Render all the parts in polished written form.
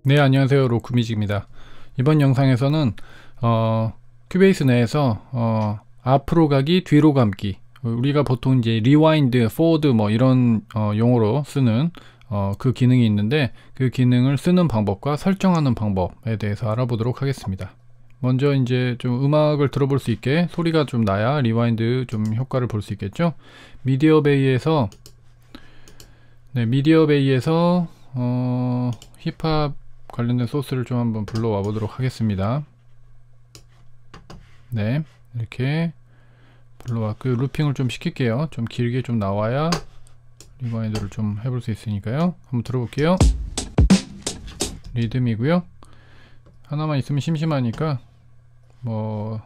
네, 안녕하세요. 로크뮤직입니다. 이번 영상에서는 큐베이스 내에서 앞으로 가기, 뒤로 감기, 우리가 보통 이제 리와인드, 포워드 뭐 이런 용어로 쓰는 그 기능이 있는데, 그 기능을 쓰는 방법과 설정하는 방법에 대해서 알아보도록 하겠습니다. 먼저 이제 좀 음악을 들어볼 수 있게 소리가 좀 나야 리와인드 좀 효과를 볼 수 있겠죠. 미디어베이에서 힙합 관련된 소스를 좀 한번 불러와 보도록 하겠습니다. 네, 이렇게 불러와 그 루핑을 좀 시킬게요. 좀 길게 좀 나와야 리와인드를 좀 해볼 수 있으니까요. 한번 들어볼게요. 리듬이고요. 하나만 있으면 심심하니까 뭐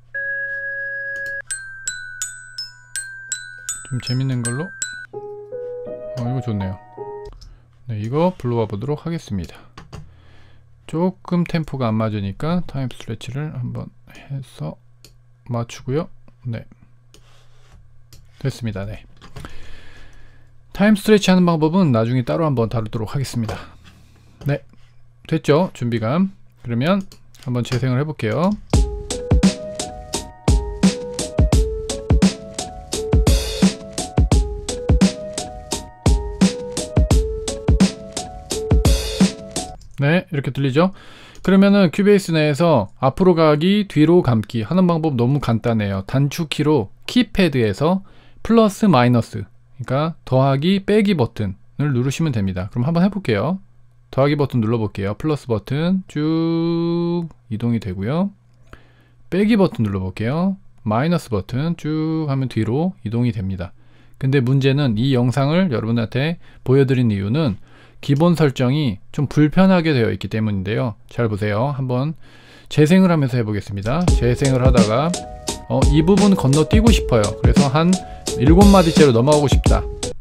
좀 재밌는 걸로. 이거 좋네요. 네, 이거 불러와 보도록 하겠습니다. 조금 템포가 안 맞으니까 타임 스트레치를 한번 해서 맞추고요. 네, 됐습니다. 네, 타임 스트레치 하는 방법은 나중에 따로 한번 다루도록 하겠습니다. 네, 됐죠? 준비감. 그러면 한번 재생을 해볼게요. 네, 이렇게 들리죠? 그러면은 큐베이스 내에서 앞으로 가기, 뒤로 감기 하는 방법 너무 간단해요. 단축키로 키패드에서 플러스 마이너스, 그러니까 더하기 빼기 버튼을 누르시면 됩니다. 그럼 한번 해볼게요. 더하기 버튼 눌러볼게요. 플러스 버튼 쭉 이동이 되고요. 빼기 버튼 눌러볼게요. 마이너스 버튼 쭉 하면 뒤로 이동이 됩니다. 근데 문제는 이 영상을 여러분한테 보여드린 이유는 기본 설정이 좀 불편하게 되어 있기 때문인데요. 잘 보세요. 한번 재생을 하면서 해보겠습니다. 재생을 하다가 이 부분 건너뛰고 싶어요. 그래서 한 7마디째로 넘어가고 싶다.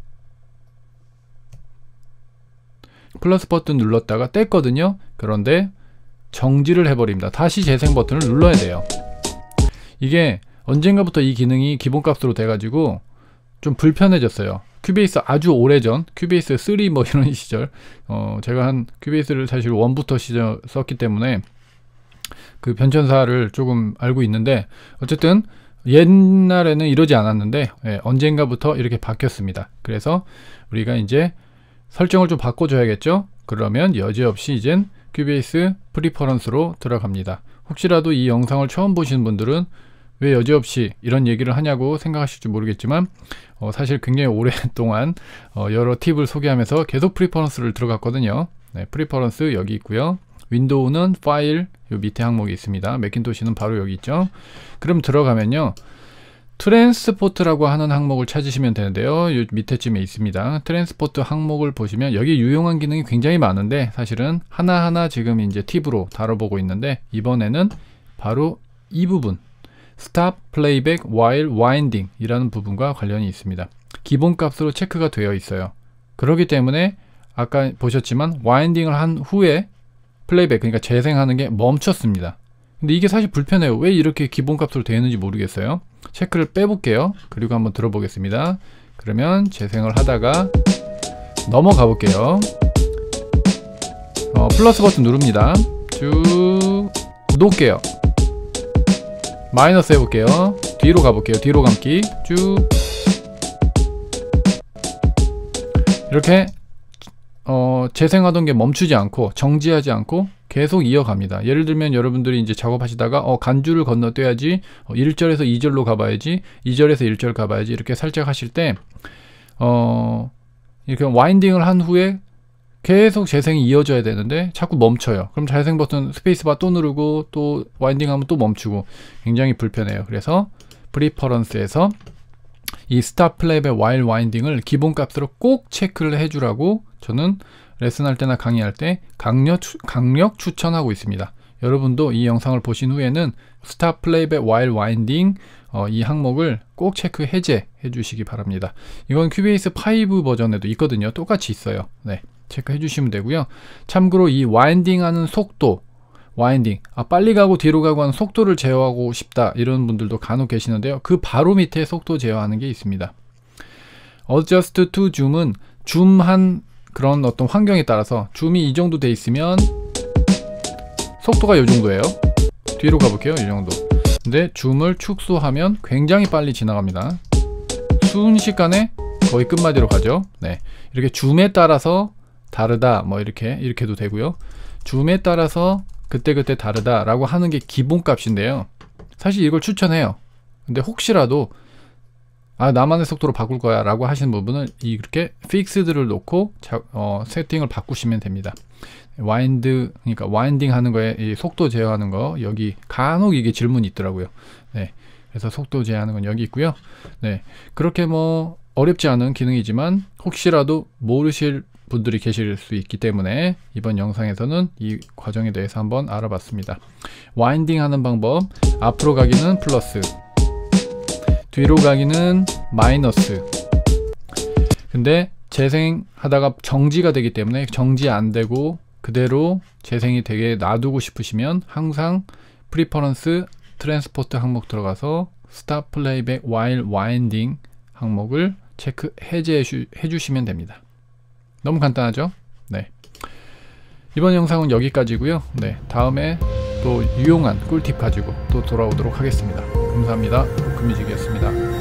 플러스 버튼 눌렀다가 뗐거든요. 그런데 정지를 해버립니다. 다시 재생 버튼을 눌러야 돼요. 이게 언젠가부터 이 기능이 기본값으로 돼가지고 좀 불편해졌어요. 큐베이스 아주 오래전, 큐베이스 3 뭐 이런 시절, 제가 한 큐베이스를 사실 1부터 썼기 때문에 그 변천사를 조금 알고 있는데, 어쨌든 옛날에는 이러지 않았는데 언젠가부터 이렇게 바뀌었습니다. 그래서 우리가 이제 설정을 좀 바꿔줘야겠죠. 그러면 여지없이 이젠 큐베이스 프리퍼런스로 들어갑니다. 혹시라도 이 영상을 처음 보시는 분들은 왜 여지없이 이런 얘기를 하냐고 생각하실지 모르겠지만 사실 굉장히 오랫동안 여러 팁을 소개하면서 계속 프리퍼런스를 들어갔거든요. 네, 프리퍼런스 여기 있고요. 윈도우는 파일 요 밑에 항목이 있습니다. 매킨토시는 바로 여기 있죠. 그럼 들어가면요, 트랜스포트라고 하는 항목을 찾으시면 되는데요. 요 밑에쯤에 있습니다. 트랜스포트 항목을 보시면 여기 유용한 기능이 굉장히 많은데 사실은 하나하나 지금 이제 팁으로 다뤄보고 있는데, 이번에는 바로 이 부분 Stop Playback While Winding 이라는 부분과 관련이 있습니다. 기본값으로 체크가 되어 있어요. 그렇기 때문에 아까 보셨지만 와인딩을 한 후에 플레이백, 그러니까 재생하는 게 멈췄습니다. 근데 이게 사실 불편해요. 왜 이렇게 기본값으로 되어 있는지 모르겠어요. 체크를 빼볼게요. 그리고 한번 들어보겠습니다. 그러면 재생을 하다가 넘어가 볼게요. 플러스 버튼 누릅니다. 쭉 놓을게요. 마이너스 해볼게요. 뒤로 가볼게요. 뒤로 감기 쭉 이렇게 재생하던 게 멈추지 않고 정지하지 않고 계속 이어갑니다. 예를 들면 여러분들이 이제 작업하시다가 간주를 건너뛰어야지, 1절에서 2절로 가봐야지, 2절에서 1절 가봐야지, 이렇게 살짝 하실 때 이렇게 와인딩을 한 후에 계속 재생이 이어져야 되는데 자꾸 멈춰요. 그럼 재생 버튼 스페이스바 또 누르고 또 와인딩 하면 또 멈추고 굉장히 불편해요. 그래서 프리퍼런스에서 이 스탑 플레이백 와일 와인딩을 기본값으로 꼭 체크를 해주라고 저는 레슨할 때나 강의할 때 강력 추천하고 있습니다. 여러분도 이 영상을 보신 후에는 스탑 플레이백 와일 와인딩 이 항목을 꼭 체크 해제해 주시기 바랍니다. 이건 큐베이스 5 버전에도 있거든요. 똑같이 있어요. 네, 체크해 주시면 되고요. 참고로 이 와인딩 하는 속도, 와인딩, 빨리 가고 뒤로 가고 하는 속도를 제어하고 싶다 이런 분들도 간혹 계시는데요. 그 바로 밑에 속도 제어하는 게 있습니다. Adjust to Zoom은 줌한 그런 어떤 환경에 따라서 줌이 이 정도 돼 있으면 속도가 이 정도예요. 뒤로 가볼게요. 이 정도. 근데 줌을 축소하면 굉장히 빨리 지나갑니다. 순식간에 거의 끝마디로 가죠. 네, 이렇게 줌에 따라서 다르다, 뭐 이렇게도 되고요. 줌에 따라서 그때그때 다르다 라고 하는 게 기본값인데요. 사실 이걸 추천해요. 근데 혹시라도 나만의 속도로 바꿀 거야 라고 하시는 부분은 이렇게 픽스드를 놓고 세팅을 바꾸시면 됩니다. 그러니까 와인딩 하는 거에 이 속도 제어하는 거, 여기 간혹 이게 질문이 있더라고요. 네, 그래서 속도 제어하는 건 여기 있고요. 네, 그렇게 뭐 어렵지 않은 기능이지만 혹시라도 모르실 분들이 계실 수 있기 때문에 이번 영상에서는 이 과정에 대해서 한번 알아봤습니다. 와인딩 하는 방법, 앞으로 가기는 플러스, 뒤로 가기는 마이너스. 근데 재생하다가 정지가 되기 때문에 정지 안 되고 그대로 재생이 되게 놔두고 싶으시면 항상 프리퍼런스 트랜스포트 항목 들어가서 스탑 플레이백 while winding 항목을 해제해 주시면 됩니다. 너무 간단하죠? 네, 이번 영상은 여기까지고요. 네, 다음에 또 유용한 꿀팁 가지고 또 돌아오도록 하겠습니다. 감사합니다. 금뮤직이었습니다.